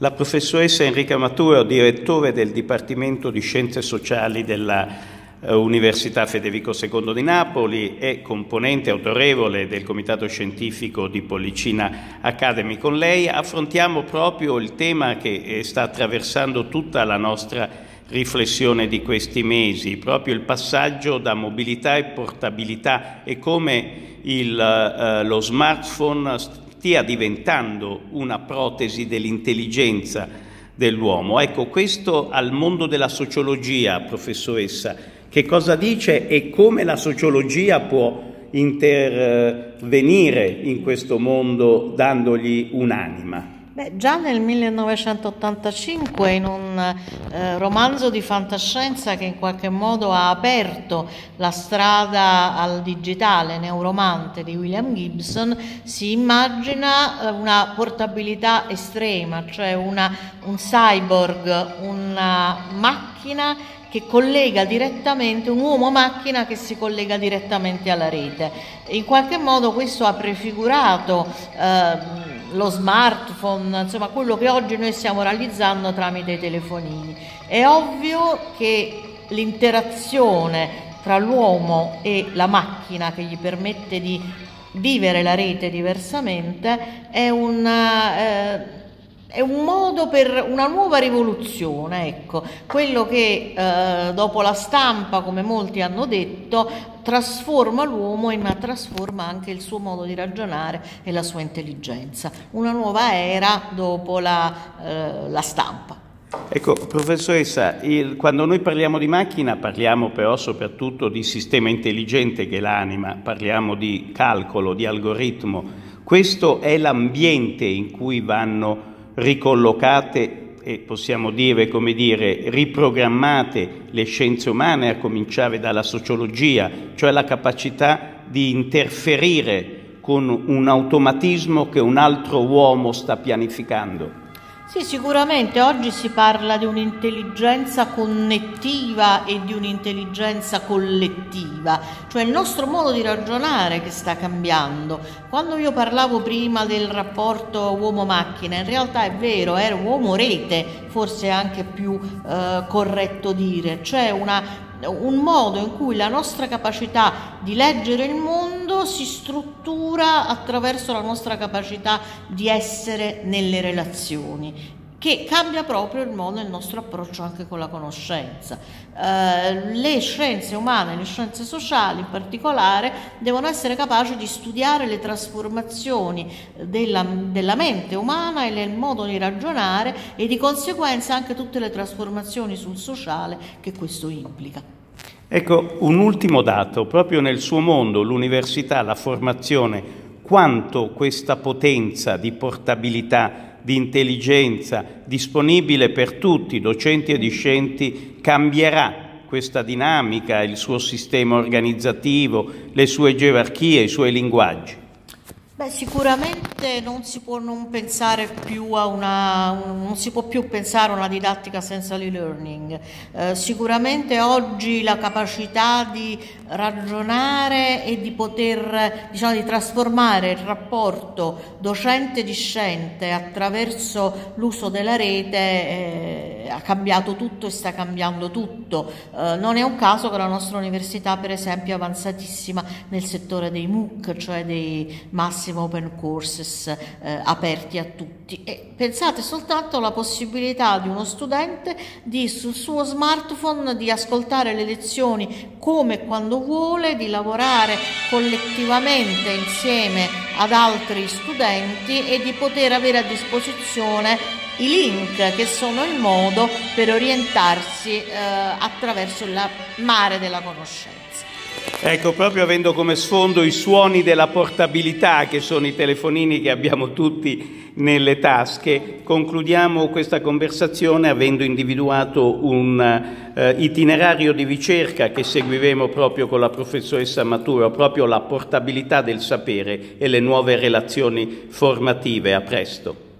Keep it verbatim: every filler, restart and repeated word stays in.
La professoressa Enrica Maturo, direttore del Dipartimento di Scienze Sociali della eh, Università Federico secondo di Napoli e componente autorevole del Comitato Scientifico di Pollicina Academy. Con lei affrontiamo proprio il tema che eh, sta attraversando tutta la nostra riflessione di questi mesi, proprio il passaggio da mobilità e portabilità e come il, eh, lo smartphone stia diventando una protesi dell'intelligenza dell'uomo. Ecco, questo al mondo della sociologia, professoressa, che cosa dice e come la sociologia può intervenire in questo mondo dandogli un'anima? Beh, già nel millenovecentottantacinque, in un eh, romanzo di fantascienza che in qualche modo ha aperto la strada al digitale, Neuromante di William Gibson, si immagina una portabilità estrema, cioè una, un cyborg, una macchina che collega direttamente, un uomo-macchina che si collega direttamente alla rete. In qualche modo questo ha prefigurato eh, lo smartphone, insomma quello che oggi noi stiamo realizzando tramite i telefonini. È ovvio che l'interazione tra l'uomo e la macchina che gli permette di vivere la rete diversamente è una... Eh, È un modo per una nuova rivoluzione, ecco, quello che eh, dopo la stampa, come molti hanno detto, trasforma l'uomo, ma trasforma anche il suo modo di ragionare e la sua intelligenza. Una nuova era dopo la, eh, la stampa. Ecco, professoressa, il, quando noi parliamo di macchina parliamo però soprattutto di sistema intelligente che è l'anima, parliamo di calcolo, di algoritmo. Questo è l'ambiente in cui vanno ricollocate e possiamo dire, come dire, riprogrammate le scienze umane, a cominciare dalla sociologia, cioè la capacità di interferire con un automatismo che un altro uomo sta pianificando. Sì, sicuramente oggi si parla di un'intelligenza connettiva e di un'intelligenza collettiva, cioè il nostro modo di ragionare che sta cambiando. Quando io parlavo prima del rapporto uomo-macchina, in realtà è vero, era uomo-rete, forse è anche più eh, corretto dire, cioè una un modo in cui la nostra capacità di leggere il mondo si struttura attraverso la nostra capacità di essere nelle relazioni, che cambia proprio il modo e il nostro approccio anche con la conoscenza. Eh, le scienze umane, le scienze sociali in particolare, devono essere capaci di studiare le trasformazioni della, della mente umana e del modo di ragionare e di conseguenza anche tutte le trasformazioni sul sociale che questo implica. Ecco, un ultimo dato, proprio nel suo mondo, l'università, la formazione, quanto questa potenza di portabilità, di intelligenza disponibile per tutti, docenti e discenti, cambierà questa dinamica, il suo sistema organizzativo, le sue gerarchie, i suoi linguaggi? Beh, sicuramente non si può non pensare più a una, non si può più pensare a una didattica senza l'e-learning. Eh, sicuramente oggi la capacità di ragionare e di poter, diciamo, di trasformare il rapporto docente-discente attraverso l'uso della rete eh, ha cambiato tutto e sta cambiando tutto. Eh, non è un caso che la nostra università, per esempio, è avanzatissima nel settore dei MOOC, cioè dei massimi open courses eh, aperti a tutti, e pensate soltanto alla possibilità di uno studente di sul suo smartphone di ascoltare le lezioni come e quando vuole, di lavorare collettivamente insieme ad altri studenti e di poter avere a disposizione i link che sono il modo per orientarsi eh, attraverso il mare della conoscenza. Ecco, proprio avendo come sfondo i suoni della portabilità, che sono i telefonini che abbiamo tutti nelle tasche, concludiamo questa conversazione avendo individuato un eh, itinerario di ricerca che seguiremo proprio con la professoressa Maturo, proprio la portabilità del sapere e le nuove relazioni formative. A presto.